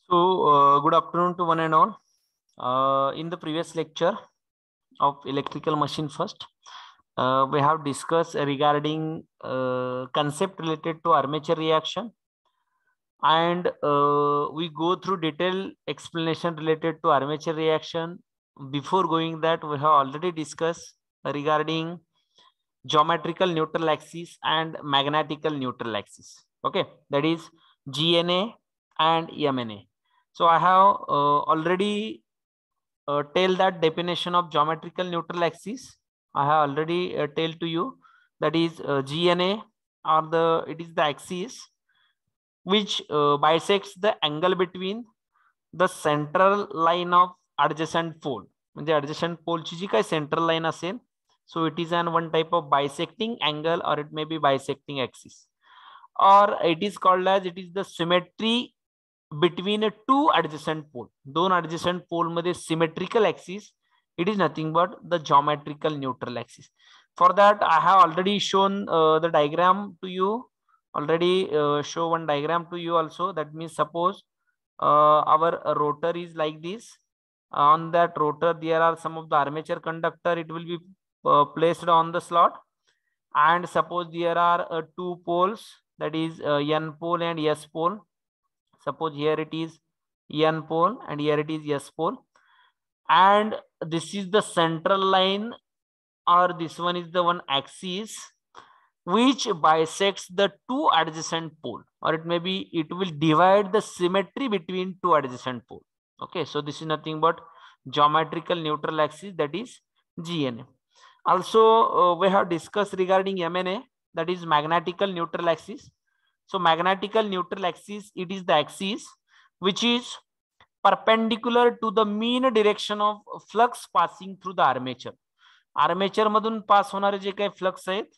Good afternoon to one and all. In the previous lecture of electrical machine first, we have discussed regarding concept related to armature reaction, and we go through detailed explanation related to armature reaction. Before going that, we have already discussed regarding geometrical neutral axis and magnetical neutral axis. Okay, that is GNA and MNA. So I have already tell that definition of geometrical neutral axis. I have already tell to you that is GNA, or it is the axis which bisects the angle between the central line of adjacent pole. म्हणजे adjacent pole ची जी काय central line असेल, so it is an one type of bisecting angle, or it may be bisecting axis, or it is called as it is the symmetry between a two adjacent pole. दोन adjacent pole मध्ये symmetrical axis, it is nothing but the geometrical neutral axis. For that I have already shown the diagram to you. Already show one diagram to you also. That means suppose our rotor is like this. On that rotor there are some of the armature conductor. It will be placed on the slot, and suppose there are two poles, that is N pole and S pole. Suppose here it is N pole and here it is S pole, and this is the central line, or this one is the one axis which bisects the two adjacent pole, or it may be it will divide the symmetry between two adjacent pole. Okay, so this is nothing but geometrical neutral axis, that is GNA. Also we have discussed regarding MNA, that is magnetical neutral axis. So magnetical neutral axis, it is the axis which is perpendicular to the mean direction of flux passing through the armature. Armature मधून पास होणारे जे काही flux आहेत,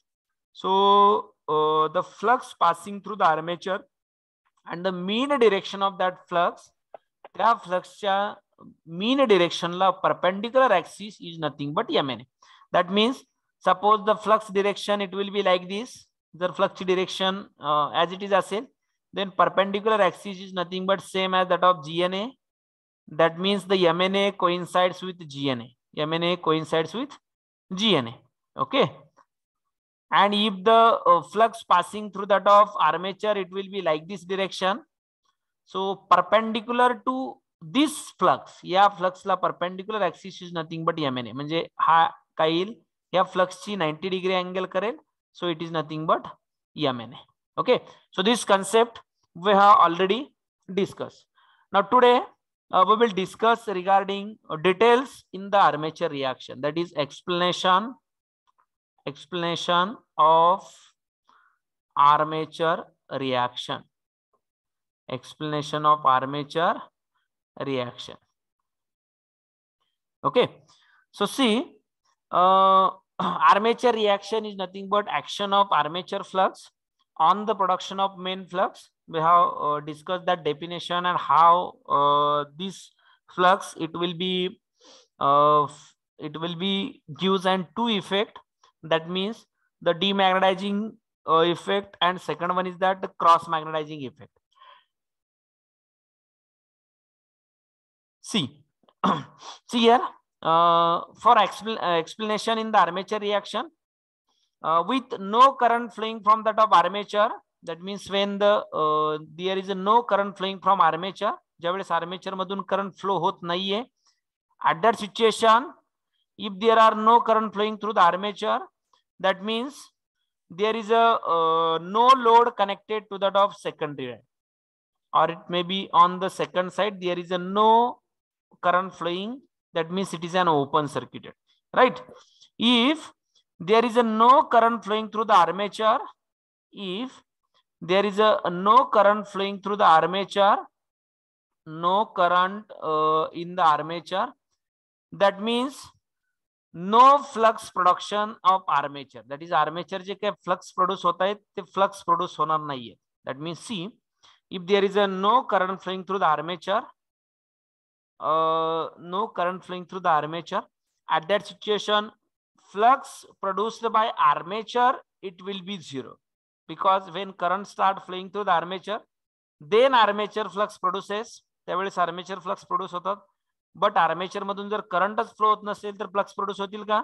so the flux passing through the armature and the mean direction of that flux, त्या फ्लक्सच्या mean direction La perpendicular axis is nothing but MNA. That means suppose the flux direction it will be like this. The flux direction as it is असेल, then perpendicular axis is nothing but same as that of GNA. That means the MNA coincides with GNA. MNA coincides with GNA. Okay. And if the flux passing through that of armature, it will be like this direction. So perpendicular to this flux, या flux La perpendicular axis is nothing but MNA. म्हणजे हा काय येईल, या flux ची 90 degree angle करेल. So it is nothing but MNA. Okay. So this concept we have already discussed. Now today we will discuss regarding details in the armature reaction. That is explanation of armature reaction. Explanation of armature reaction. Okay. So see, armature reaction is nothing but action of armature flux on the production of main flux. We have discussed that definition and how this flux it will be gives an two effect. That means the demagnetizing effect, and second one is that the cross magnetizing effect. See, see here for explanation in the armature reaction with no current flowing from that of armature. That means when the there is no current flowing from armature, ज्यावेळेस armature मधून current flow होत नाहीये, at that situation if there are no current flowing through the armature, that means there is a no load connected to that of secondary, or it may be on the second side there is a no current flowing. That means it is an open circuit, right? If there is a no current flowing through the armature, if there is a no current flowing through the armature, no current in the armature, that means no flux production of armature. That is armature जे काही flux produce होता है ते flux produce होणार नाहीये. That means see, if there is a no current flowing through the armature, no current flowing through the armature, at that situation flux produced by armature it will be zero, because when current start flowing through the armature, then armature flux produces त्यावेळेस armature flux produce होतात. But armature मधून जर करंटच flow होत नसेल तर flux produce होतील का?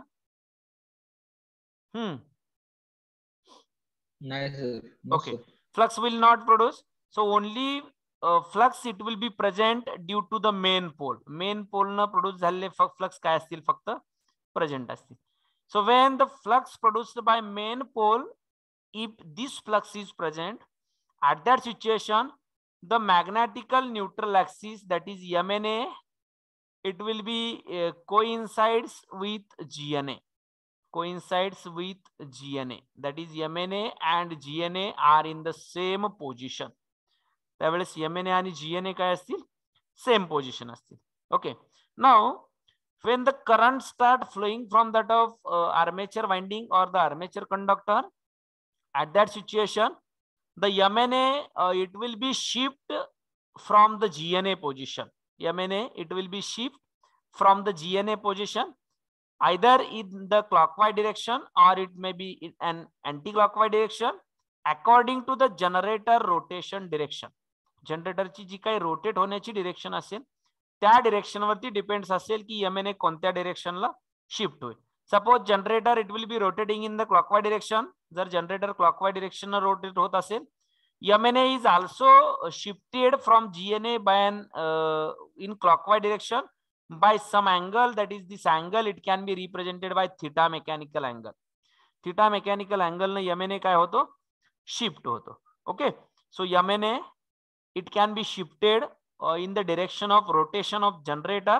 नाही sir. Okay, flux will not produce. So only flux it will be present due to the main pole. Main pole na produce झालेले flux काय असतील? फक्त present असतील. So when the flux produced by main pole, if this flux is present, at that situation, the magnetical neutral axis, that is MNA, it will be coincides with GNA. Coincides with GNA, that is MNA and GNA are in the same position. त्यावेळेस MNA आणि GNA काय असतील? Same position असतील. Okay. Now, when the current start flowing from that of armature winding or the armature conductor, at that situation, the MNA it will be shift from the GNA position. MNA it will be shift from the GNA position, either in the clockwise direction or it may be in an anti-clockwise direction according to the generator rotation direction. Generator ची जी काही rotate होण्याची direction असेल त्या direction वरती depends असेल की MNA कोणत्या डिरेक्शनला शिफ्ट होईल. Suppose generator it will be rotating in the clockwise direction. जर जनरेटर क्लॉकवाइज डिरेक्शन रोटेट होत असेल, MNA is also shifted from GNA by an in clockwise direction by some angle, that is this angle it can be represented by theta mechanical angle. Theta mechanical angle ने MNA काय होतो? Shift होतो. Okay, so MNA it can be shifted in the direction of rotation of generator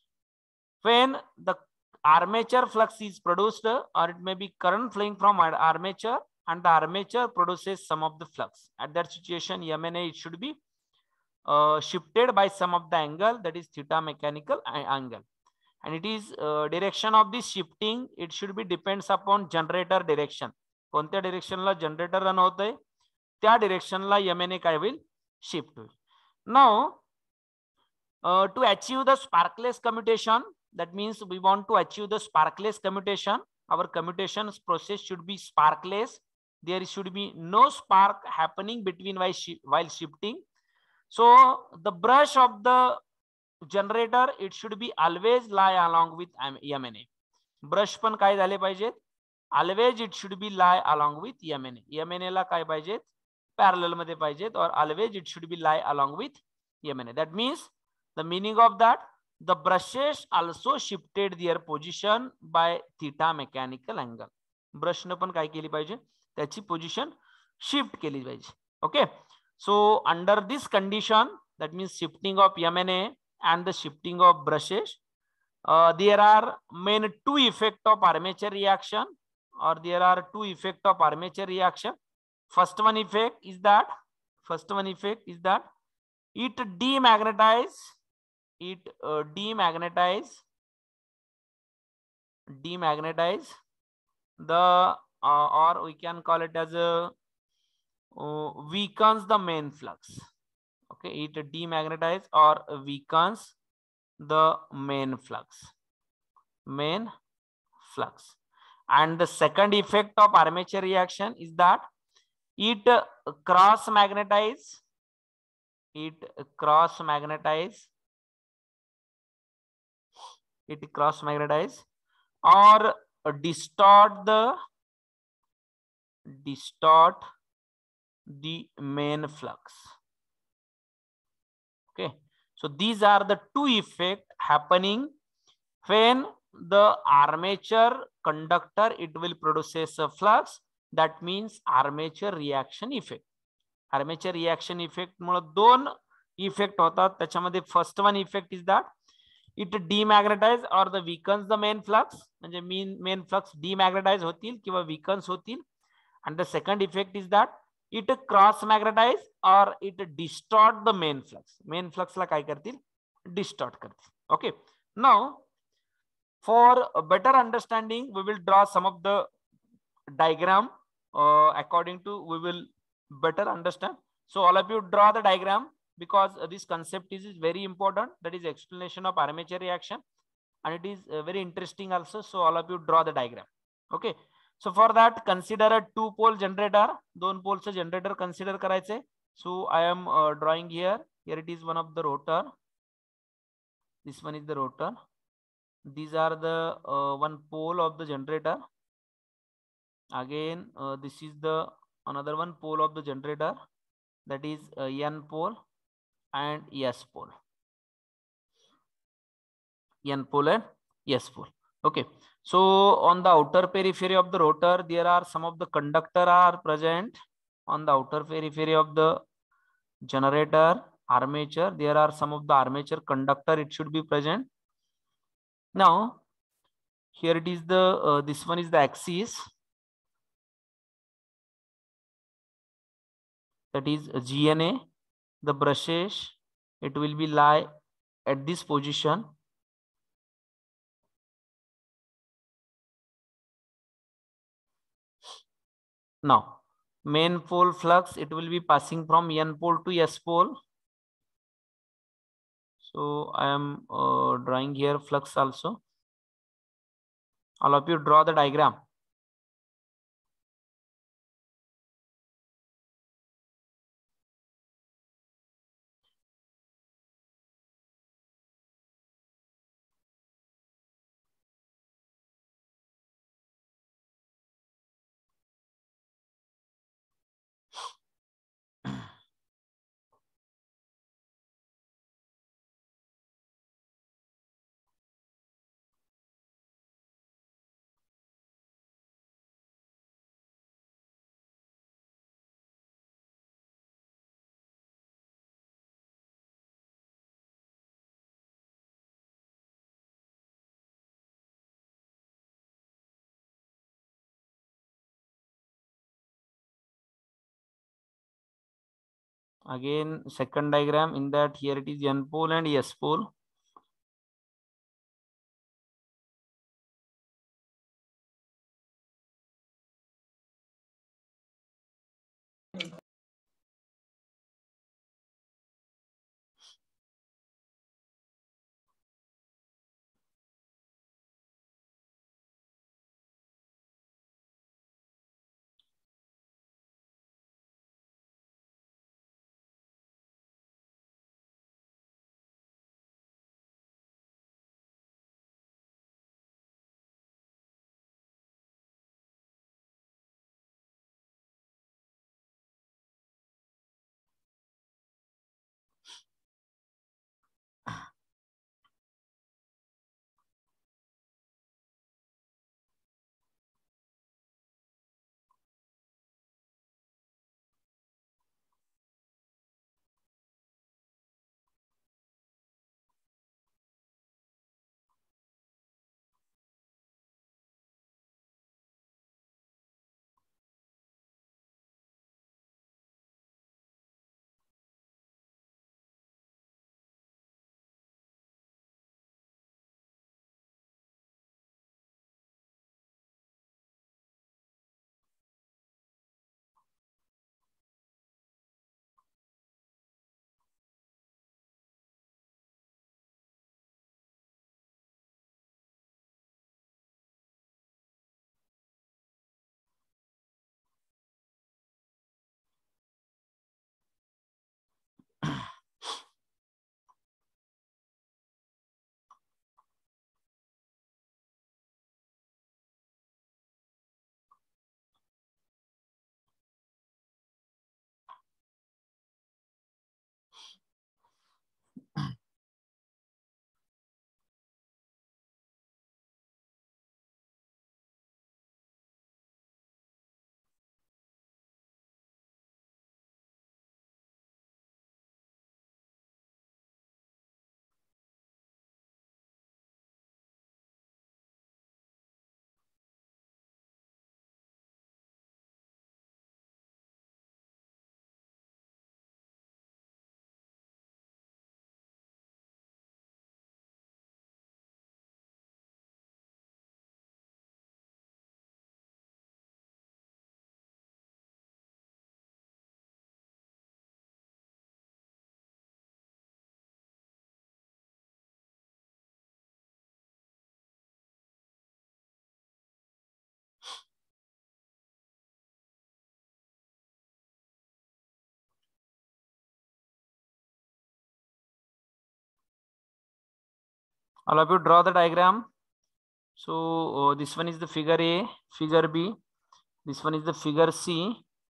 when the armature flux is produced, or it may be current flowing from armature and the armature produces some of the flux. At that situation, MNA it should be shifted by some of the angle, that is theta mechanical angle, and it is direction of this shifting it should be depends upon generator direction. कोणत्या डिरेक्शनला generator run होतंय त्या डिरेक्शनला MNA काय होईल? Shift होईल. Now to achieve the sparkless commutation, that means we want to achieve the sparkless commutation, our commutation process should be sparkless. There should be no spark happening between while shifting. So the brush of the generator it should be always lie along with MNA. Brush पण काय झाले पाहिजेत? Always it should be lie along with MNA. MNA ला काय पाहिजेत? Parallel मध्ये पाहिजेत, or always it should be lie along with MNA. That means the meaning of that, the brushes also shifted their position by theta mechanical angle. Brush ने पण काय केली पाहिजे? त्याची position shift केली पाहिजे. Okay. So under this condition, that means shifting of MNA and the shifting of brushes, there are main two effects of armature reaction, or there are two effects of armature reaction. First one effect is that it demagnetize the or we can call it as a weakens the main flux. Okay, it demagnetize or weakens the main flux. And the second effect of armature reaction is that it cross magnetize or distort the main flux. Okay, so these are the two effects happening when the armature conductor it will produces a flux. That means armature reaction effect. Armature reaction effect मुळे दोन effect होतात. त्याच्यामध्ये first one effect is that it demagnetize or the weakens the main flux, म्हणजे main flux demagnetize होतील किंवा weakens होतील. and the second effect is that it cross magnetize or it distort the main flux ला काय करतील? Distort करतील. Okay, now for a better understanding we will draw some of the diagram according to we will better understand. So all of you draw the diagram because this concept is very important, that is explanation of armature reaction, and it is very interesting also. So all of you draw the diagram. Okay, so for that consider a two pole generator. दोन पोलचं generator consider करायचे. So I am drawing here Here it is one of the rotor. This one is the rotor. These are the one pole of the generator. Again, this is the another one pole of the generator, that is N pole and S pole. N pole and S pole. Okay. So on the outer periphery of the rotor, there are some of the conductor are present. On the outer periphery of the generator armature, there are some of the armature conductor, it should be present. Now here it is the this one is the axis, that is GNA. The brushes, it will be lie at this position. Now main pole flux, it will be passing from N pole to S pole. So I am drawing here flux also. All of you draw the diagram. Again, second diagram, in that here it is N pole and S pole. All of you draw the diagram. So this one is the figure A, figure B. This one is the figure C.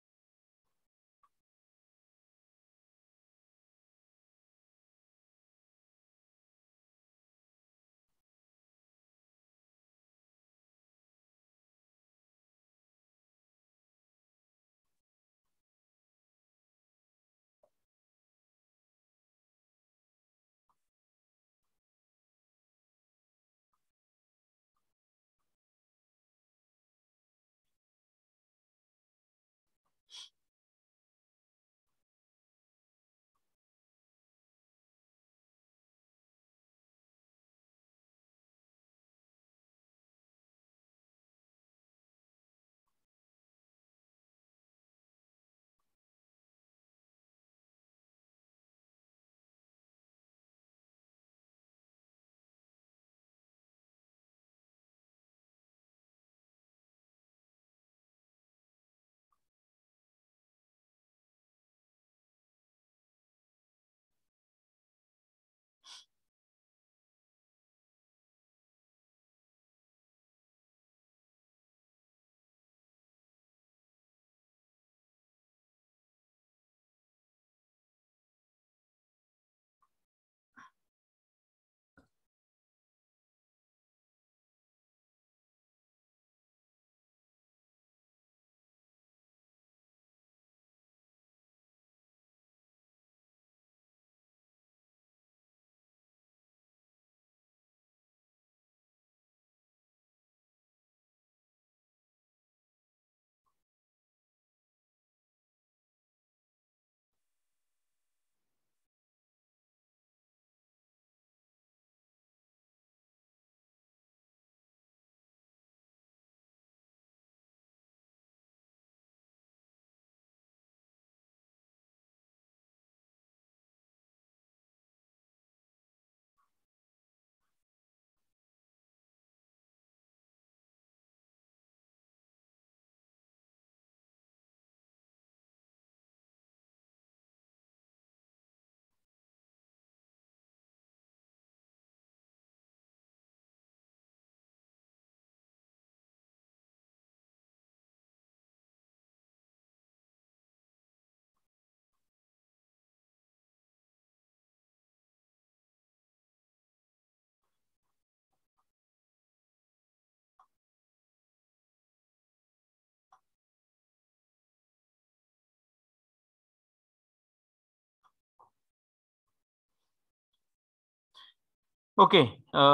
Okay.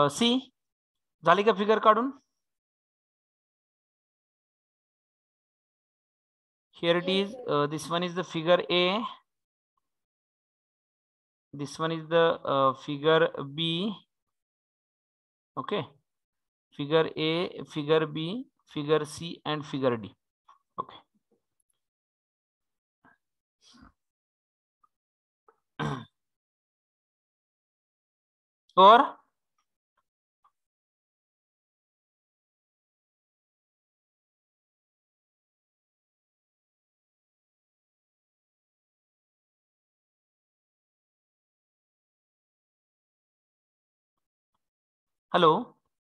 C. झाली का figure काढून? Here it is. This one is the figure A. This one is the figure B. Okay. Figure A, figure B, figure C, and figure D. Okay. Or hello.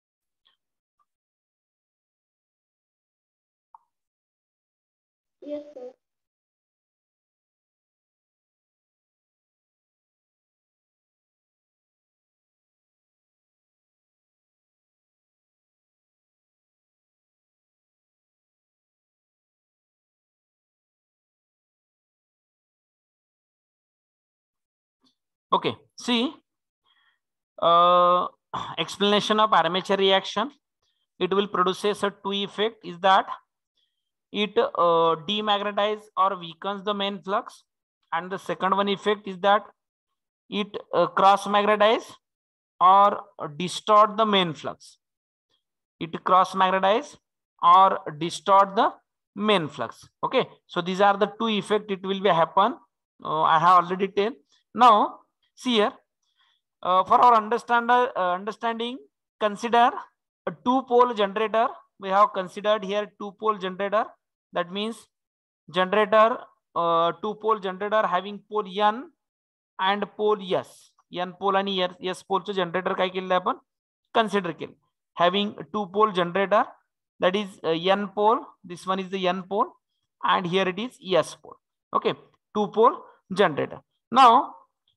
Yes, sir. Okay. See, explanation of armature reaction. It will produces a two effect. Is that it demagnetize or weakens the main flux, and the second one effect is that it cross magnetize or distort the main flux. It cross magnetize or distort the main flux. Okay, so these are the two effects it will be happen. I have already told. Now see here, for our understanding, consider a two pole generator. We have considered here two pole generator. That means generator, two pole generator having pole N and pole S. N pole आणि S pole चे generator काय केलेलं आपण consider केले. Having 2-pole generator, that is N pole, this one is the N pole, and here it is S pole. Okay, 2-pole generator. Now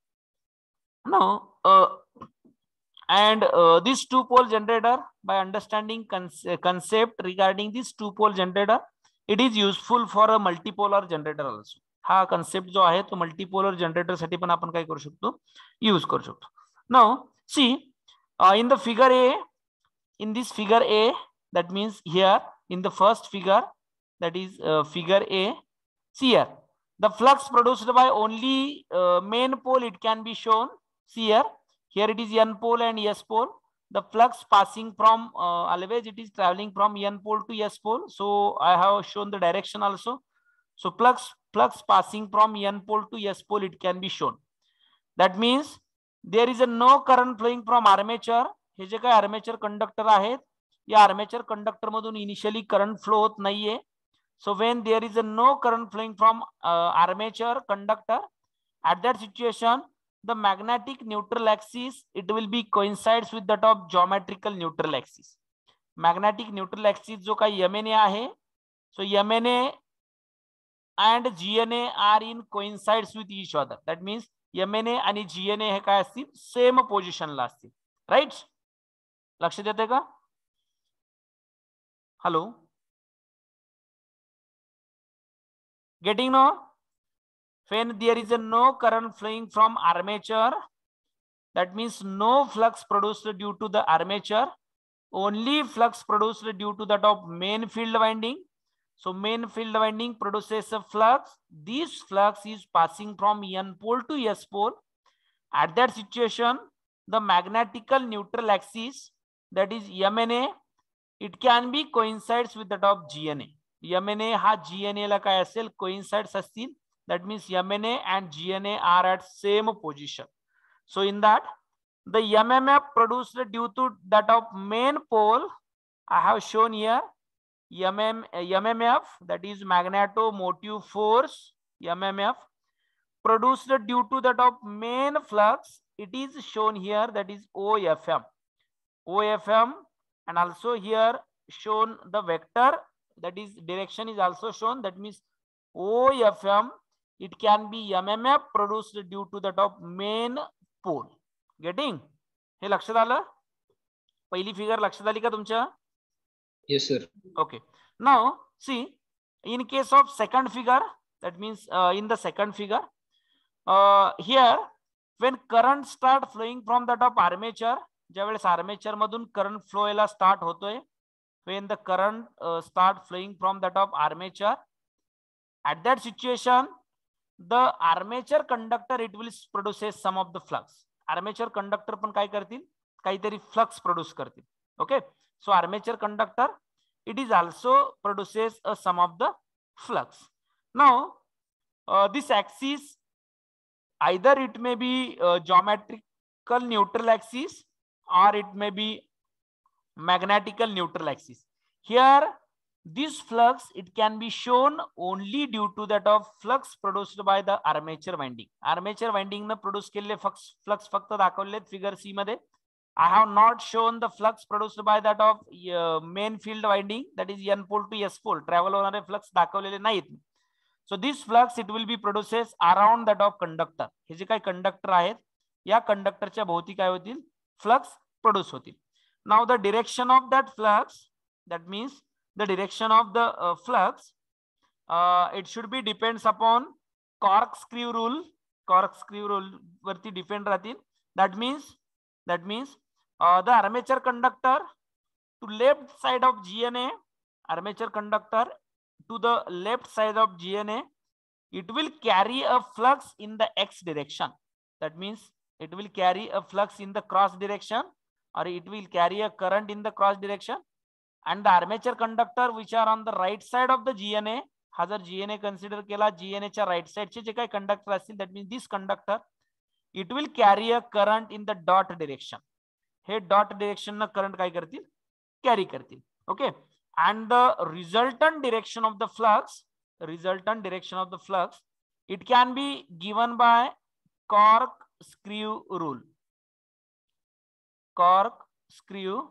this 2-pole generator, by understanding concept regarding this 2-pole generator, it is useful for a multipolar generator also. हा concept जो आहे तो multipolar generator साठी पण आपण काय करू शकतो, यूज करू शकतो. Now see, in the figure A, in this figure A, that means here in the first figure, that is figure A, see here the flux produced by only main pole, it can be shown. See here it is N pole and S pole. The flux passing from always it is traveling from N pole to S pole. So I have shown the direction also. So flux passing from N pole to S pole, it can be shown. That means there is a no current flowing from armature. हे जे काय armature conductor आहेत, या armature conductor मधून initially current flow होत नाहीये. So when there is a no current flowing from armature conductor, at that situation the magnetic neutral axis, it will be coincides with that of geometrical neutral axis. Magnetic neutral axis जो काही MNA आहे, so MNA and GNA are in coincides with each other. That means MNA आणि GNA हे काय असतील, same पोझिशनला असतील. Right, लक्षात येते का? Hello, getting no? When there is a no current flowing from armature, that means no flux produced due to the armature, only flux produced due to that of main field winding. So main field winding produces a flux. This flux is passing from N pole to S pole. At that situation, the magnetical neutral axis, that is MNA, it can be coincides with that of GNA. MNA हा GNA ला काय असेल, coincides असतील. That means MNA and GNA are at same position. So in that, the MMF produced due to that of main pole, I have shown here MMF, that is magnetomotive force, MMF produced due to that of main flux, it is shown here, that is OFM. And also here shown the vector, that is direction is also shown. That means OFM, it can be MMF produced due to that of main pole. Getting? हे लक्षात आलं? पहिली figure लक्षात आली का तुमच्या? Yes sir. Okay, now see, in case of second figure, that means in the second figure, here when current start flowing from that of armature, ज्यावेळेस armature मधून current flow व्हायला स्टार्ट होतोय, when the current start flowing from that of armature, at that situation the armature conductor, it will produces some of the flux. Armature conductor पण काय करतील, काहीतरी flux produce करतील. Okay, so armature conductor, it is also produces a some of the flux. Now this axis, either it may be geometrical neutral axis or it may be magnetical neutral axis. Here this flux, it can be shown only due to that of flux produced by the armature winding. Armature winding ने produce केलेले flux फक्त दाखवलेत figure C मध्ये. I have not shown the flux produced by that of main field winding, that is N pole to S pole. Travel होणारे flux दाखवलेले नाहीत. So this flux, it will be produces around that of conductor. हे जे काही conductor आहेत, या कंडक्टरच्या भोवती काय होतील, flux produce होतील. Now the direction of that flux, that means the direction of the flux, it should be depends upon corkscrew rule. Corkscrew rule वरती depend राहतील. That means the armature conductor to left side of GNA, armature conductor to the left side of GNA, it will carry a flux in the X direction. That means it will carry a flux in the cross direction, or it will carry a current in the cross direction. And the armature conductor which are on the right side of the GNA, हा जर GNA consider केला, GNA च्या right side चे जे काही conductor असतील, that means this conductor, it will carry a current in the dot direction. Hey dot direction ना current काय करतील, carry करतील. Okay, and the resultant direction of the flux, it can be given by corkscrew rule. corkscrew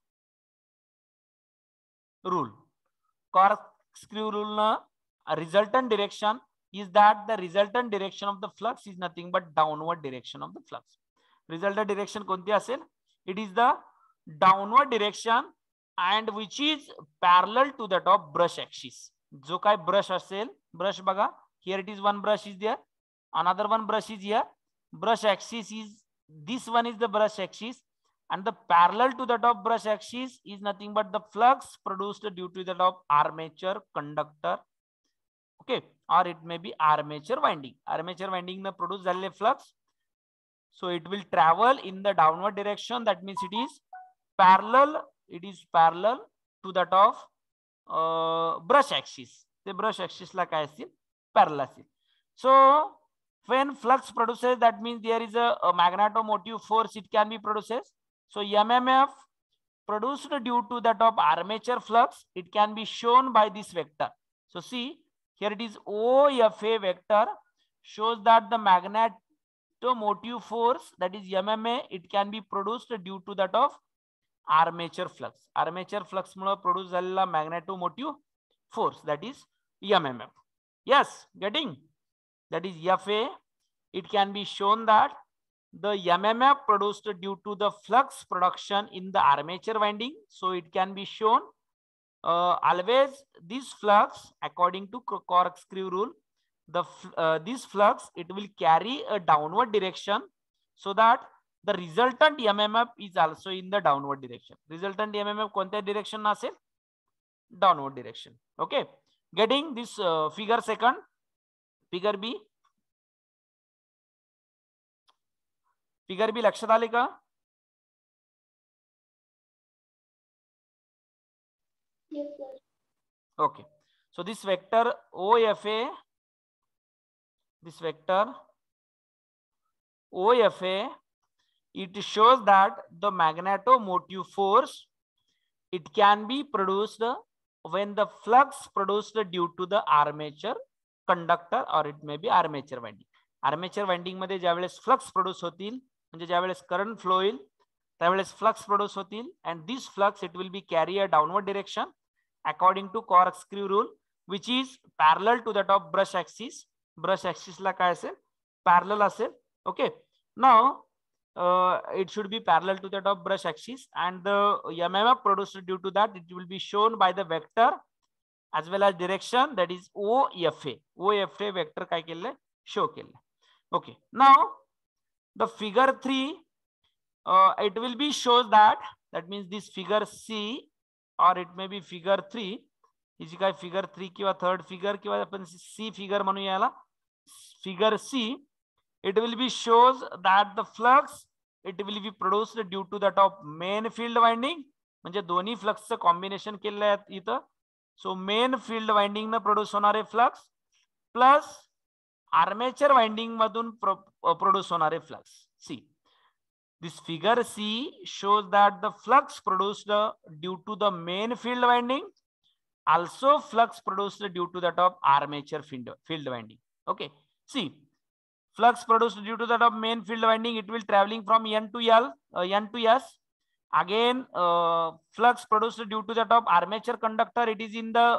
rule. Corkscrew rule na a resultant direction is that the resultant direction of the flux is nothing but downward direction of the flux. Resultant direction कोणती असेल? It is the downward direction and which is parallel to that of brush axis. जो काय brush असेल, brush बघा, here it is one brush is there, another one brush is here. Brush axis is, this one is the brush axis, and the parallel to that of brush axis is nothing but the flux produced due to that of armature conductor, okay, or it may be armature winding. Armature winding na produce झालेले flux, so it will travel in the downward direction. That means it is parallel. It is parallel to that of brush axis. The brush axis ला काय असेल? Parallel असेल. So when flux produces, that means there is a magnetomotive force it can be produces. So MMF produced due to that of armature flux, it can be shown by this vector. So see, here it is OFA vector shows that the magnetomotive force, that is MMA, it can be produced due to that of armature flux. Armature flux Mule produce झालेला magnetomotive force, that is MMF. Yes, getting? That is FA. It can be shown that the MMF produced due to the flux production in the armature winding. So it can be shown always this flux, according to corkscrew rule, this flux, it will carry a downward direction, so that the resultant MMF is also in the downward direction. Resultant MMF कोणत्या direction असेल? Downward direction. Okay, getting this figure second, figure B. Figure B लक्षात आले का? Yes, sir. Okay, so this vector OFA, this vector OFA, it shows that the magnetomotive force, it can be produced when the flux produced due to the armature conductor, or it may be armature winding. Armature winding मध्ये ज्यावेळेस flux produce होतील, म्हणजे ज्यावेळेस current flow होईल, त्यावेळेस flux produce होतील, and this flux it will be carry a downward direction according to corkscrew rule, which is parallel to that of brush axis. Brush axis ला काय असेल? Parallel असेल. Okay, now it should be parallel to that of brush axis, and the MMF produced due to that, it will be shown by the vector as well as direction, that is OFA. OFA vector काय केले? Show केले. Okay, now the figure 3, it will be shows that, that means this figure C, or it may be figure 3. Is काय figure 3 किंवा third figure किंवा आपण C figure म्हणूया याला. Figure C, it will be shows that the flux, it will be produced due to that of main field winding, म्हणजे दोन्ही फ्लक्सचं combination केलेलं आहे इथं. सो मेन फील्ड वाइंडिंग न प्रोड्यूस होणारे फ्लक्स प्लस आर्मेचर वाइंडिंग मधून प्रोड्यूस होणारे flux. See this figure C shows that the flux produced due to the main field winding, also flux produced due to that of armature field winding. Okay, see, flux produced due to that of main field winding, it will traveling from N to L, N to S. Again, flux produced due to that of armature conductor, it is in the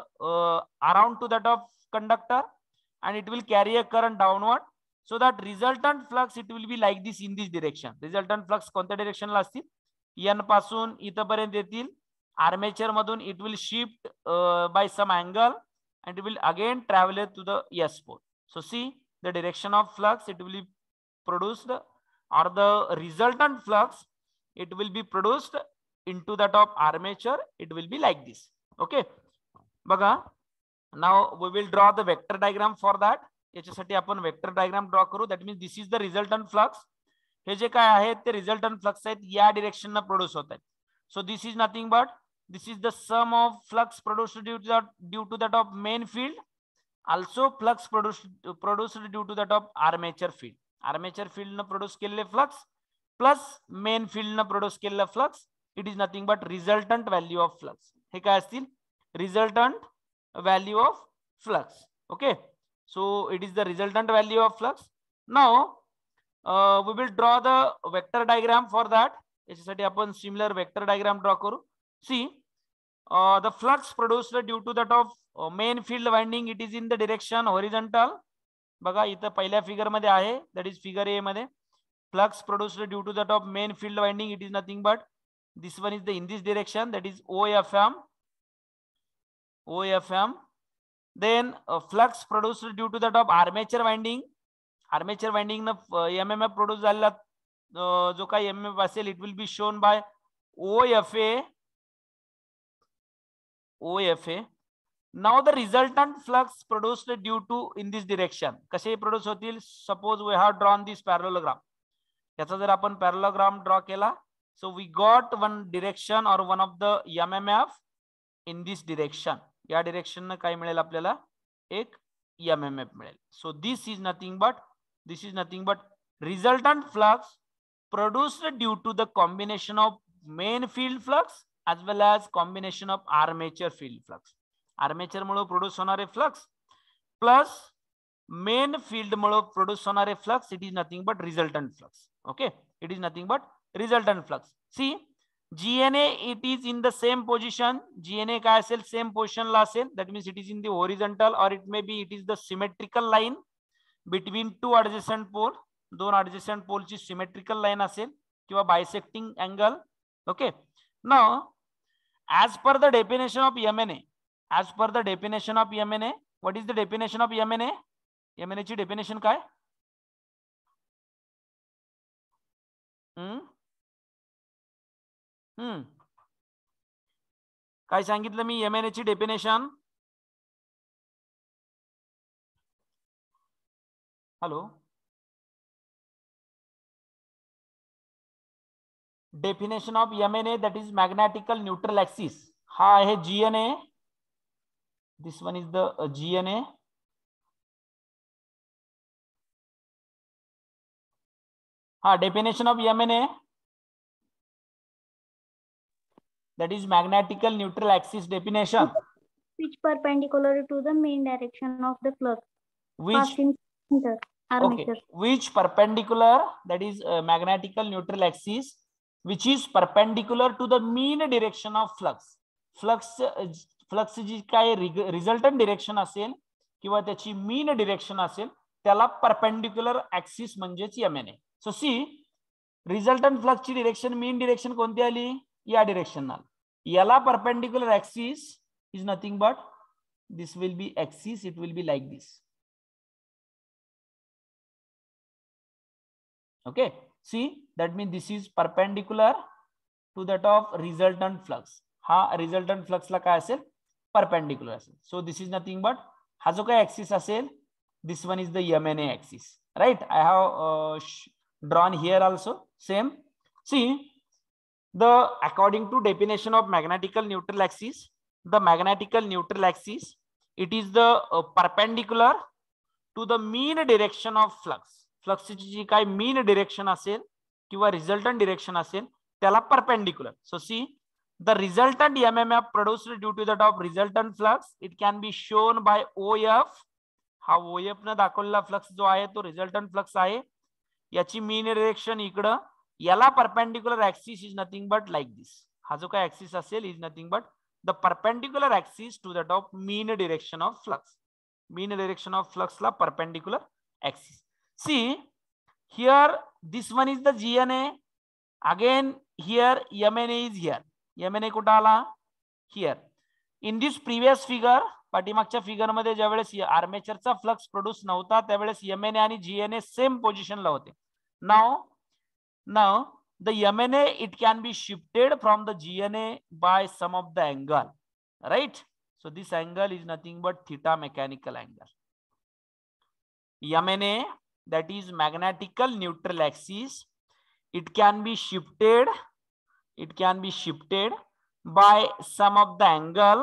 around to that of conductor, and it will carry a current downward. So that resultant flux, it will be like this in this direction. Resultant flux कोणत्या direction ला असतील? N पासून इथपर्यंत येतील. Armature मधून it will shift by some angle, and it will again travel to the S pole. So see the direction of flux, it will be produced, or the resultant flux, it will be produced into that of armature. It will be like this. Okay, बघा. Now we will draw the vector diagram for that. याच्यासाठी आपण vector diagram draw करू. That means this is the resultant flux. हे जे काय आहेत ते resultant flux आहेत, या डिरेक्शन न प्रोड्यूस होत आहेत. So this is nothing but this is the sum of flux produced due to that of main field, also flux produced due to that of armature field. Armature field न produce केलेले flux plus main field न produce केलेला flux, it is nothing but resultant value of flux. हे काय असतील? Resultant value of flux. Okay, so it is the resultant value of flux. Now we will draw the vector diagram for that. याच्यासाठी आपण similar vector diagram draw करू. सी the flux produced due to that of main field winding, it is in the direction horizontal. बघा इथं पहिल्या figure मध्ये आहे, that is figure A मध्ये. Flux produced due to that of main field winding, it is nothing but this one is the in this direction, that is OFM. Then flux produced due to that of armature winding. Armature winding न MMF produce झालेला जो काही MMF असेल, it will be shown by OFA. Now the resultant flux produced due to in this direction कसे produce होतील? Suppose we have drawn this parallelogram. याचा जर आपण parallelogram draw केला, so we got one direction or one of the MMF in this direction. या direction ने काय मिळेल आपल्याला? एक MMF मिळेल. So this is nothing but resultant flux produced due to the combination of main field flux as well as combination of armature field flux. Armature मुळे produce होणारे flux plus main field मुळे produce होणारे flux, it is nothing but resultant flux. Okay, it is nothing but resultant flux. See GNA it is in the same position. GNA काय असेल? Same पोझिशनला असेल. That means it is in the horizontal or it may be it is the symmetrical line between two adjacent pole. दोन adjacent पोलची symmetrical line असेल किंवा बायसेक्टिंग angle. Okay, now as per the definition of MNA, what is the definition of MNA? MNA ची definition काय? काय सांगितलं मी MNA ची definition? Hello, definition of MNA, that is magnetical neutral axis. हा आहे GNA. This one is the GNA. हा definition of MNA, that is magnetical neutral axis definition. Which perpendicular to the main direction of the flux. Which perpendicular, that is magnetical neutral axis, which is perpendicular to the mean direction of flux. Flux जी काय resultant direction असेल किंवा त्याची mean direction असेल त्याला perpendicular axis म्हणजेच MNA. So see resultant flux ची direction, mean direction कोणती आली? या डिरेक्शनला. याला perpendicular axis is nothing but this will be axis, it will be like this. Okay, see that means this is perpendicular to that of resultant flux. हा resultant flux ला काय असेल? Perpendicular असेल. So this is nothing but हा जो काय axis असेल, this one is the MNA axis. Right, I have drawn here also same. See the according to definition of magnetical neutral axis, the magnetical neutral axis, it is the perpendicular to the mean direction of flux. Flux ची जी काय mean direction असेल किंवा resultant direction असेल त्याला perpendicular. So see the resultant MMF produced due to that of resultant flux, it can be shown by OF. हा OF न दाखवलेला फ्लक्स जो आहे तो रिझल्टंट फ्लक्स आहे. याची मीन डिरेक्शन इकडं, याला perpendicular axis is nothing but like this. हा जो काय ऍक्सिस असेल is nothing but the perpendicular axis to that of mean direction of flux. Mean direction of flux ला perpendicular axis. See here, this one is the GNA. Again here MNA is here. MNA कुठं आला? Here. In this previous figure, पाठीमागच्या figure मध्ये ज्यावेळेस आर्मेचरचा flux produce नव्हता त्यावेळेस MNA आणि GNA same पोझिशनला होते. Now the MNA it can be shifted from the GNA by some of the angle. Right? So this angle is nothing but theta mechanical angle. MNA, that is magnetical neutral axis, it can be shifted by some of the angle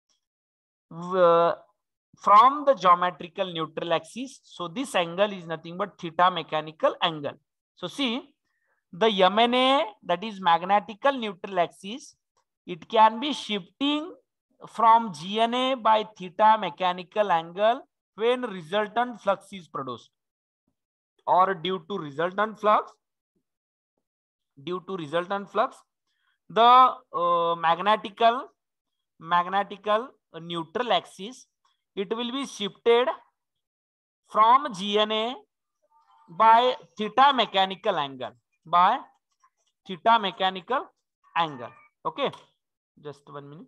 from the geometrical neutral axis. So this angle is nothing but theta mechanical angle. So see the MNA, that is magnetical neutral axis, it can be shifting from GNA by theta mechanical angle when resultant flux is produced, or due to resultant flux due to resultant flux, the magnetical neutral axis, it will be shifted from GNA by theta mechanical angle, okay, just 1 minute.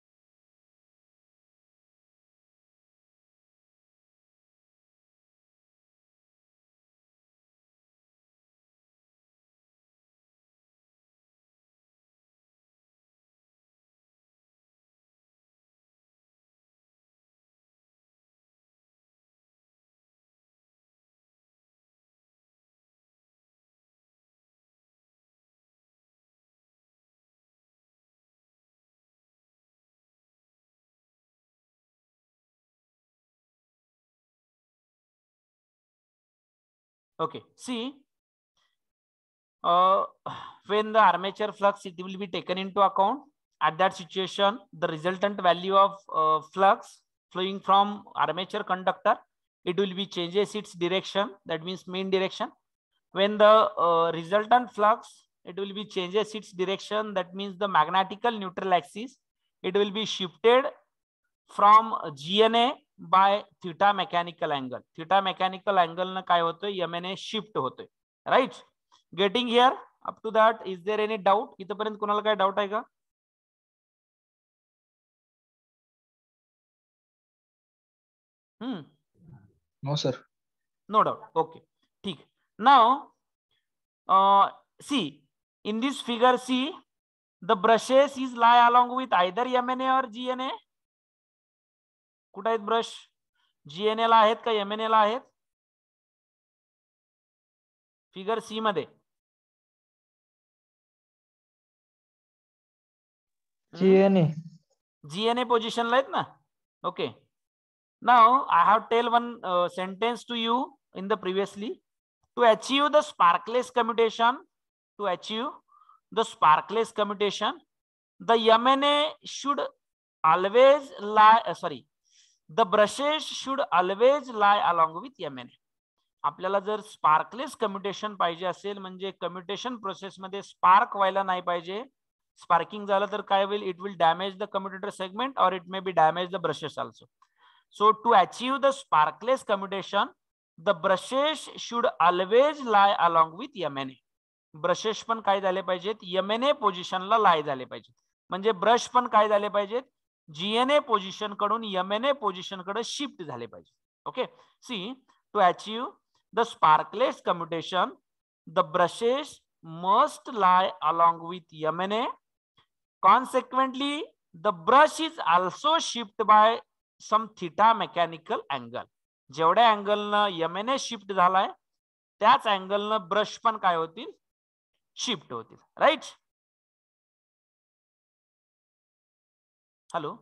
Okay, see, when the armature flux, it will be taken into account. At that situation, the resultant value of flux flowing from armature conductor, it will be changes its direction, that means main direction. When the resultant flux, it will be changes its direction, that means the magnetical neutral axis, it will be shifted from GNA by theta mechanical angle. Theta mechanical angle na काय होतोय, MNA shift होतोय, right? Getting here up to that, is there any doubt? इथपर्यंत कोणाला काय doubt आहे का? No sir. No doubt. Okay, ठीक. Now see, in this figure, see, the brushes is lie along with either MNA or GNA. कुठे आहेत brush? GNA ला आहेत का MNA ला आहेत? फिगर सी मध्ये GNA पोझिशन ला आहेत ना. Okay, now I have tell one sentence to you in the previously. To achieve the sparkless commutation, the MNA should always lie, the brushes should always lie along with MNA. आपल्याला जर स्पार्कलेस commutation पाहिजे असेल, म्हणजे commutation process मध्ये spark व्हायला नाही पाहिजे. Sparking झालं तर काय होईल? It will damage the commutator segment or it may be damage the brushes also. So to achieve the sparkless commutation, the brushes should always lie along with MNA. Brushes पण काय झाले पाहिजेत? MNA पोझिशनला लाई झाले पाहिजेत. म्हणजे ब्रश पण काय झाले पाहिजेत? GNA पोझिशन कडून MNA पोझिशन कडे शिफ्ट झाले पाहिजे. Okay, see, to achieve the sparkless commutation, the brushes must lie along with MNA. Consequently, the brush is also shifted by some theta mechanical angle. जेवढ्या अँगलनं MNA shift झालाय त्याच अँगलनं brush पण काय होतील? Shift होतील, राईट? Hello,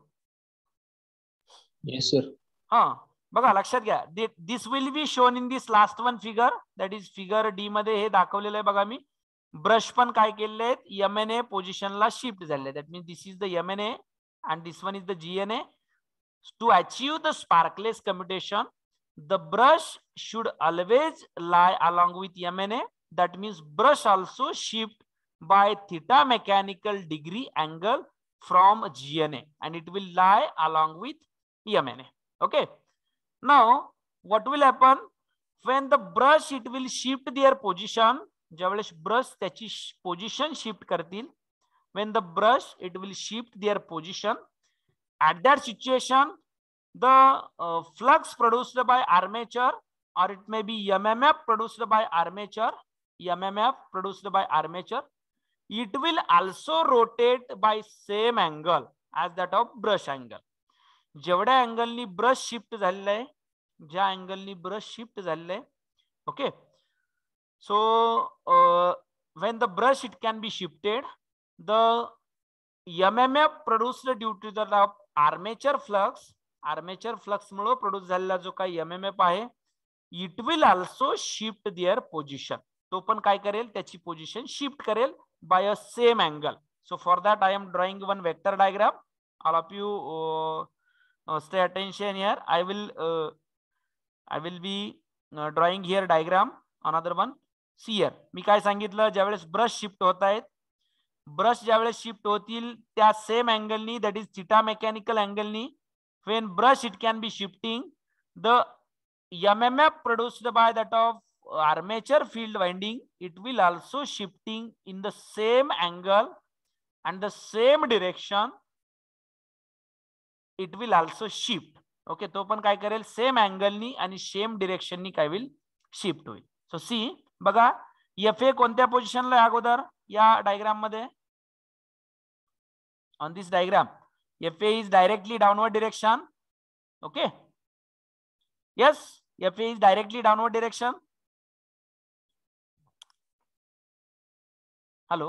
yes sir. हा बघा, लक्षात घ्या, this will be shown in this last one figure, that is figure D मध्ये हे दाखवलेलं आहे बघा. मी ब्रश पण काय केलेले आहेत? MNA पोझिशनला शिफ्ट झाले. That means this is the MNA and this one is the GNA. To achieve the sparkless commutation, the brush should always lie along with MNA. That means brush also shift by theta mechanical degree angle from GNA and it will lie along with MNA. Okay. Now what will happen when the brush, it will shift their position. ज्यावेळेस brush त्याची position shift करतील, when the brush, it will shift their position. At that situation, the flux produced by armature, or it may be MMF produced by armature, it will also rotate by same angle as that of brush angle. जेवढ्या अँगलनी brush shift झालेलं आहे, ज्या अँगलनी brush shift झालेलं आहे, okay. So when the brush, it can be shifted, the MMF produced due to the armature flux मुळे produce झालेला जो काही MMF आहे, it will also shift their position. तो पण काय करेल? त्याची पोझिशन शिफ्ट करेल by a same angle. So for that I am drawing one vector diagram. All of you stay attention here. I will be drawing here diagram, another one. सियर मी काय सांगितलं, ज्यावेळेस ब्रश शिफ्ट होत आहेत, brush ज्यावेळेस shift होतील त्या सेम अँगलनी, दॅट इज थिटा मेकॅनिकल अँगलनी, when brush it can be shifting, the MMF produced by that of armature field winding, it will also shifting in the same angle and the same direction, it will also shift. Okay, तो पण काय करेल, same अँगलनी आणि same डिरेक्शननी काय होईल, shift होईल. सो सी बघा, F A कोणत्या पोझिशनला आहे अगोदर या डायग्राम मध्ये, on this diagram FA is directly downward direction. Okay. Yes, FA is directly downward direction. Hello.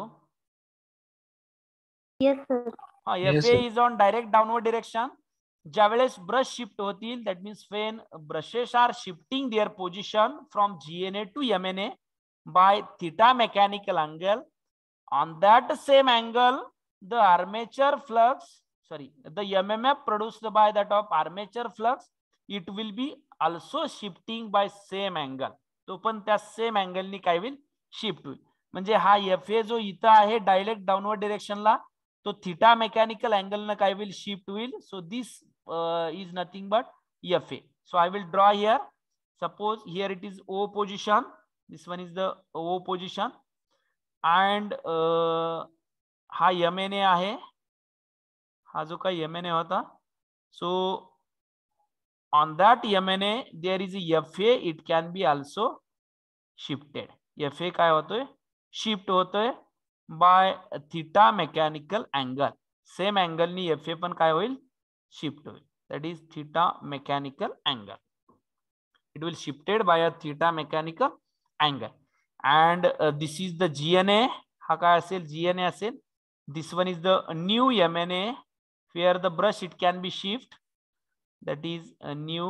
Yes, sir. FA is on direct downward direction. ज्यावेळेस ब्रश शिफ्ट होतील, that means when brushes are shifting their position from GNA to MNA by theta mechanical angle, on that same angle the armature flux, sorry, the MMF produced by that of armature flux, it will be also shifting by same angle. तो पण त्या same अँगलनी काय होईल, shift होईल. म्हणजे हा FA जो इथं आहे डायरेक्ट डाऊनवर्ड डिरेक्शनला, तो थिटा मेकॅनिकल अँगल न काय होईल, शिफ्ट होईल. So this is nothing but FA. सो I will draw here. Suppose here it is O position. This one is the O position. And हा MNA आहे, हा जो काही MNA होता. So on that MNA there is a FA, it can be also shifted. FA काय होतोय, shift होतोय by theta mechanical angle. Same angle नी FA पण काय होईल, शिफ्ट होईल. That is theta mechanical angle. It will shifted by a theta mechanical angle. And this is the GNA. हा काय असेल, GNA असेल. This one is the new MNA where the brush it can be shift. That is a new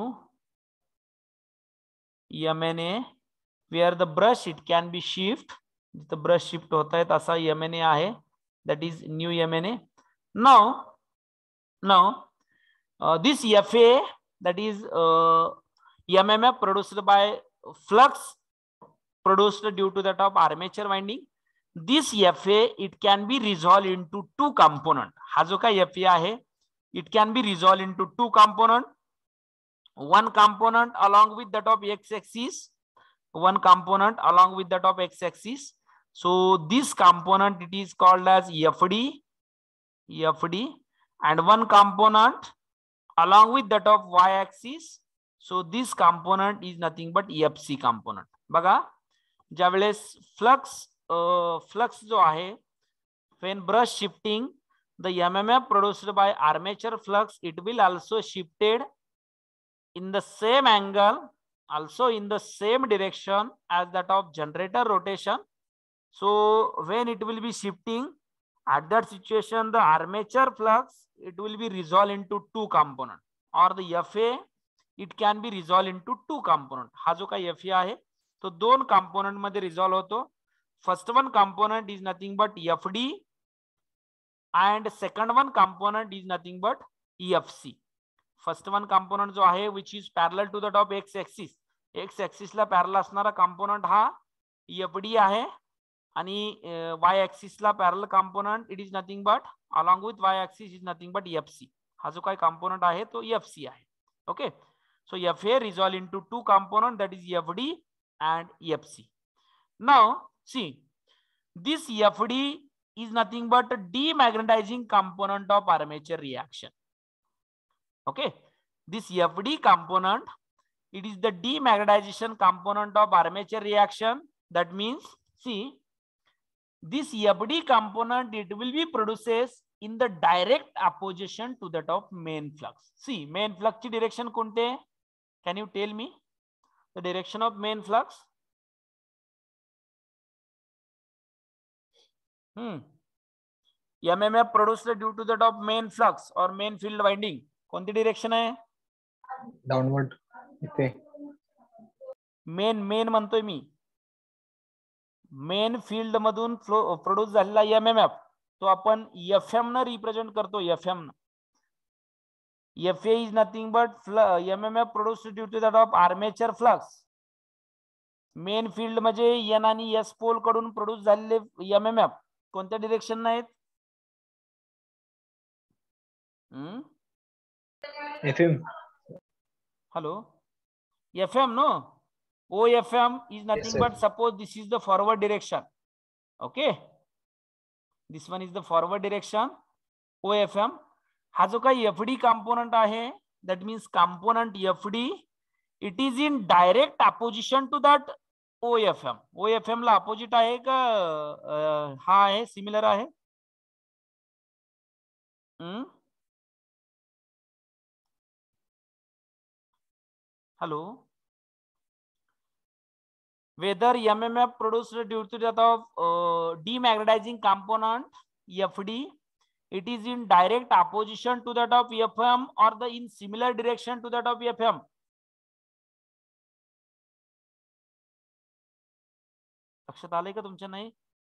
MNA where the brush it can be shift. The brush shift होता है तसा MNA आहे. That is new MNA. Now this FA, that is MMF produced by flux produced due to that of armature winding. This FA it can be resolved into two component. हा जो काय FA आहे, it can be resolved into two component. One component along with that of x-axis, one component along with that of x-axis. So this component it is called as FD, and one component along with that of y-axis. So this component is nothing but FC component. बघा, ज्यावेळेस flux जो आहे, when brush shifting, the MMF produced by armature flux, it will also shifted in the same angle, also in the same direction as that of generator rotation. So when it will be shifting, at that situation the armature flux it will be resolved into two component, or the FA it can be resolved into two component. हा जो काही FA आहे तो दोन component मध्ये resolve होतो. First one component is nothing but FD and second one component is nothing but EFC. First one component जो आहे which is parallel to the top x axis, x axis ला parallel असणारा component हा FD आहे, आणि y axis ला parallel component it is nothing but along with y axis is nothing but FC. हा जो काही कंपोनेंट आहे तो FC आहे. Okay, so FA resolve into two component, that is FD and FC. Now see, this FD is nothing but a demagnetizing component of armature reaction. Okay, this FD component, it is the demagnetization component of armature reaction. That means, see, this FD component it will be produces in the direct opposition to that of main flux. See, main flux ची direction कोणते? Can you tell me the direction of main flux? MMF produced due to that of main flux or main field winding. कोणती direction आहे? Downward. इथे main म्हणतोय मी, main field मधून produce झालेला MMF तो आपण FM न रिप्रेझेंट करतो. FM न. FA is nothing but MMF produced due to that of armature flux. Main field म्हणजे एन आणि एस पोल कडून प्रोड्यूस झालेले एमएमएफ कोणत्या डिरेक्शन आहेत? FM. Hello, FM, no? OFM is Yes, nothing sir. but, suppose this is the forward direction. Okay, this one is the forward direction. OFM हा जो काही FD component आहे, that means component FD, it is in direct opposition to that OFM. OFM La opposite आहे का हा आहे, similar आहे? Hello, whether MMF produced due to that of demagnetizing component FD, it is in direct opposition to that of FM or the in similar direction to that of FM. लक्षात आलंय का तुमच्या? नाही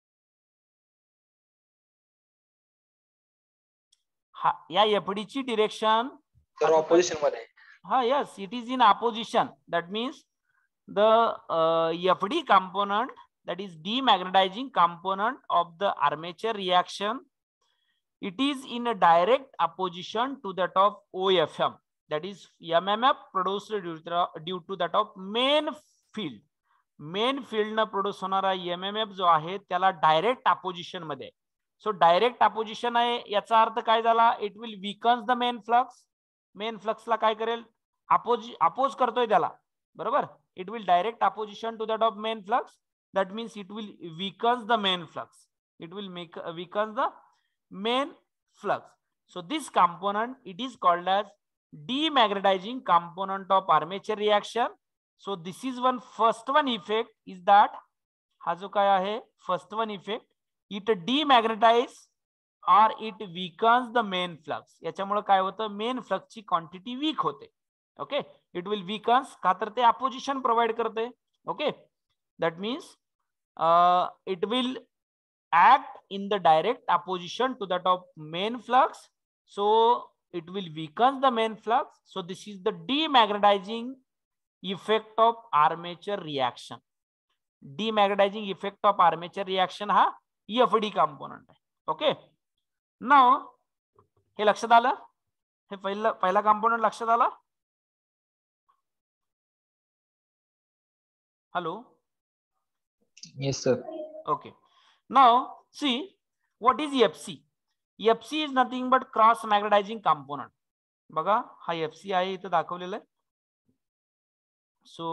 हा, या FD ची direction opposition मध्ये. हा, yes, it is in opposition. That means the FD component, that is demagnetizing component of the armature reaction, it is in a direct opposition to that of OFM, that is MMF produced due to that of main field. Main field न produce होणारा MMF जो आहे त्याला direct opposition मध्ये. So direct opposition आहे याचा अर्थ काय झाला? It will weakens the main flux. Main फ्लक्सला काय करेल? अपोज करतोय त्याला, बरोबर. It will direct opposition to that of main flux. That means it will weakens the main flux. It will weakens the main flux. So this component, it is called as demagnetizing component of armature reaction. So this is one first one effect is that हा जो काय आहे first one effect, it demagnetize or it weakens the main flux. याच्यामुळे काय होतं? Main flux ची quantity weak होते. Okay, it will weakens का तर ते अपोजिशन प्रोव्हाइड करते. Okay, that means it will act in the direct opposition to that of main flux. So it will weaken the main flux. So this is the demagnetizing effect of armature reaction. Demagnetizing effect of armature reaction हा FD component आहे. Okay, now हे लक्षात आलं? हे पहिला component लक्षात आला? Hello, Yes, sir. okay. Now see what is FC. FC is nothing but cross magnetizing component. बघा हा FC आहे इथं दाखवलेलं आहे. So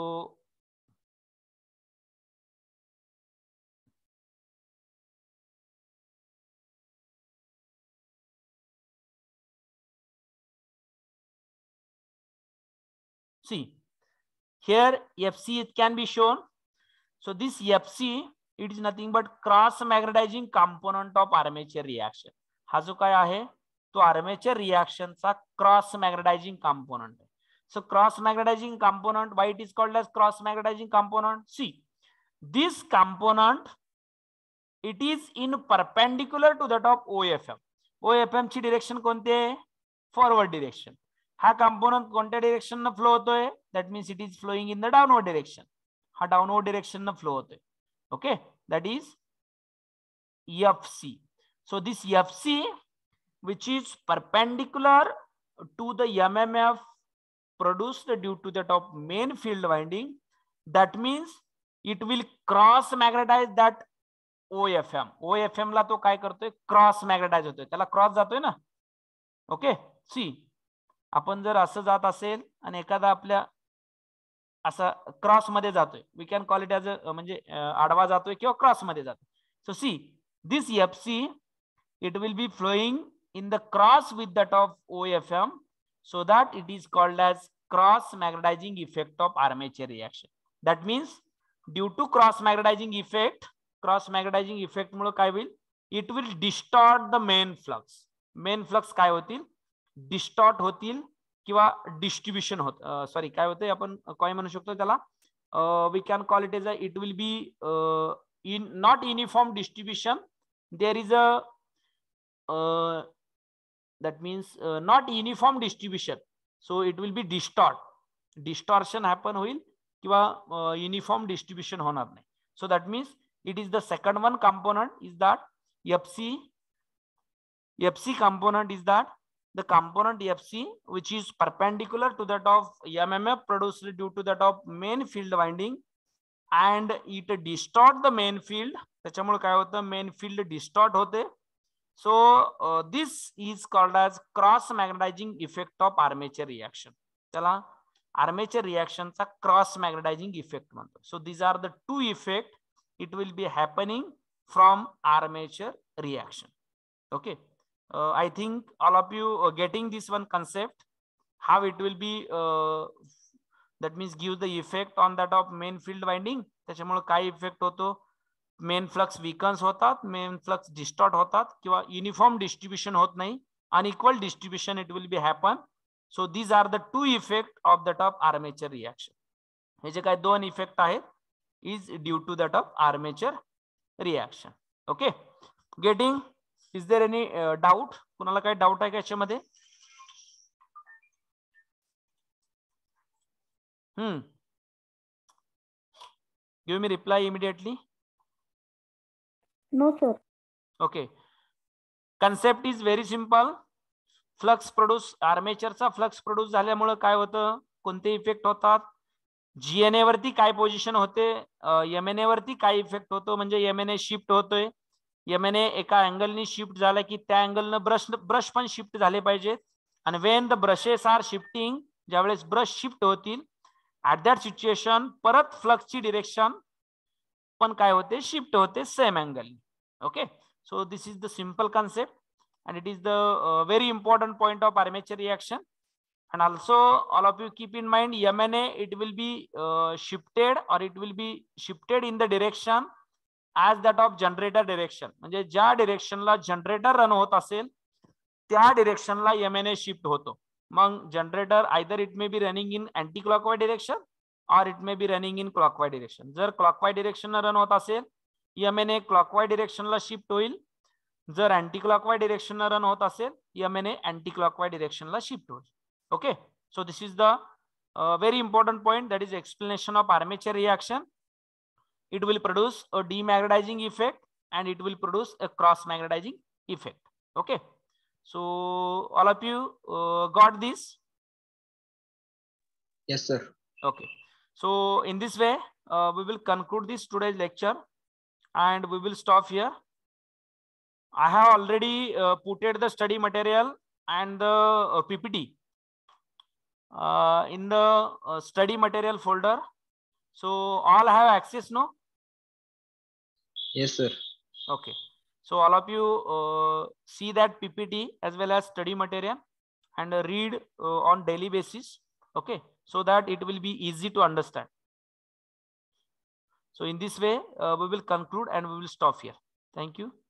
see here FC it can be shown. So this FC, it is nothing but cross magnetizing component of armature reaction. हा जो काय आहे तो armature reaction चा cross magnetizing component आहे. So cross magnetizing component, why it is called as cross magnetizing component? See, this component, it is in perpendicular to that of OFM. OFM ची direction कोणती आहे? Forward direction. हा component कोणत्या direction न flow होतोय? That means it is flowing in the downward direction. हा downward direction न flow होतोय. Okay, that is FC. So this FC, which is perpendicular to the MMF produced due to that of main field winding, that means it will cross magnetize that OFM. OFM ला तो काय करतोय? Cross magnetise होतोय, त्याला cross जातोय ना. Okay, सी आपण जर असं जात असेल आणि एखादा आपल्या असा क्रॉस मध्ये जातोय, we can call it as a म्हणजे आडवा जातोय किंवा क्रॉस मध्ये जातोय. So see this FC, it will be flowing in the cross with that of OFM, so that it is called as cross magnetizing effect of armature reaction. That means due to cross magnetizing effect मुळे काय होईल? It will distort the main flux. Main flux काय होतील? Distort होतील किंवा distribution होत, sorry काय होते आपण काय म्हणू शकतो त्याला? We can call it as it will be in not uniform distribution. There is a that means not uniform distribution, so it will be distort. Distortion happen होईल किंवा युनिफॉर्म डिस्ट्रीब्युशन होणार नाही. So that means it is the second one component is that FC component is that the component FC which is perpendicular to that of MMF produced due to that of main field winding and it distort the main field. त्याच्यामुळे काय होतं, main field distort होते. So this is called as cross magnetizing effect of armature reaction. त्याला armature रिएक्शनचा cross magnetizing effect म्हणतो. So these are the two effect it will be happening from armature reaction. Okay, I think all of you getting this one concept, how it will be that means give the effect on that of main field winding. त्याच्यामुळे काय effect होतो, main flux विकन्स होतात, main flux distort होतात किंवा uniform distribution होत नाही, unequal distribution it will be happen. So these are the two effect of that of armature reaction. हे जे काय दोन इफेक्ट आहेत is due to that of armature reaction. Okay, getting? Is there any doubt? कुणाला काही doubt आहे का याच्यामध्ये? Give me reply immediately. No, sir. Okay, concept is very simple. Flux produce, आर्मेचरचा फ्लक्स प्रोड्यूस झाल्यामुळे काय होतं, कोणते इफेक्ट होतात, जीएनए वरती काय पोझिशन होते, एमएनए वरती काय इफेक्ट होतो, म्हणजे एमएनए शिफ्ट होतोय. एमएनए एका अँगलनी शिफ्ट झाला की त्या अँगलनं ब्रश पण शिफ्ट झाले पाहिजेत. आणि when the brushes are shifting, ज्यावेळेस ब्रश शिफ्ट होतील ऍट दॅट सिच्युएशन परत फ्लक्सची डिरेक्शन पण काय होते, शिफ्ट होते same angle. Okay, so this is the simple concept and it is the very important point of armature reaction. And also all of you keep in mind MNA, it will be shifted or it will be shifted in the direction as that of generator direction. म्हणजे ज्या डिरेक्शनला generator run होत असेल त्या डिरेक्शनला MNA shift होतो. मग generator either it may be running in anti clockwise direction or it may be running in clockwise direction. जर clockwise direction run होत असेल MNA clockwise directionला शिफ्ट होईल. जर अँटी क्लॉकवाइज डिरेक्शन रन होत असेल MNA अँटी क्लॉकवाइज डिरेक्शनला shift होईल. Okay, so this is the very important point, that is explanation of armature reaction. It will produce a demagnetizing effect and it will produce a cross magnetizing effect. Okay, so all of you got this? Yes, sir. Okay, so in this way we will conclude this today's lecture and we will stop here. I have already put the study material and the PPT in the study material folder. So all have access, no? Yes, sir. Okay. So all of you see that PPT as well as study material and read on daily basis. Okay. So that it will be easy to understand. So in this way, we will conclude and we will stop here. Thank you.